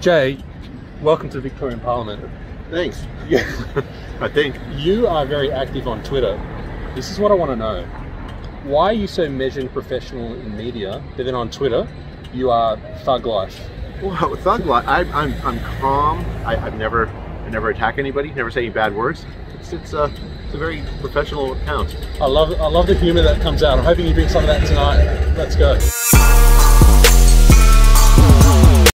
Jay, welcome to the Victorian Parliament. Thanks. Yeah. I think. You are very active on Twitter. This is what I want to know. Why are you so measured and professional in media, but then on Twitter, you are thug life? Well, thug life. I'm calm. I never attack anybody. Never say any bad words. It's a very professional account. I love the humour that comes out. I'm hoping you bring some of that tonight. Let's go.